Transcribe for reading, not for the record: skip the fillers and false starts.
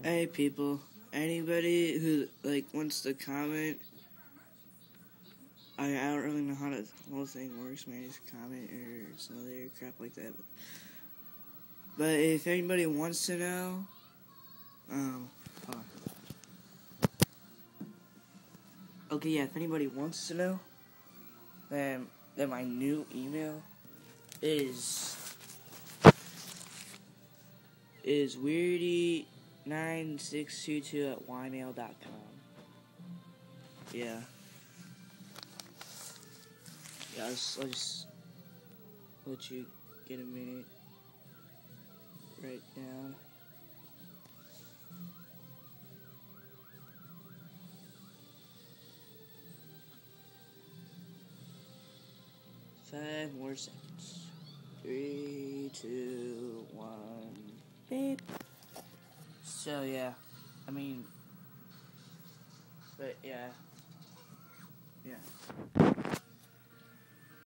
Hey people, anybody who wants to comment, I don't really know how the whole thing works, man. Just comment or some other crap like that. But if anybody wants to know, hold on. Okay, yeah, if anybody wants to know, then my new email is weirdy9622@ymail.com. Yeah. Yeah, I'll just let you get a minute. Write down. Five more seconds. 3, 2, 1. Beep. So yeah, but yeah.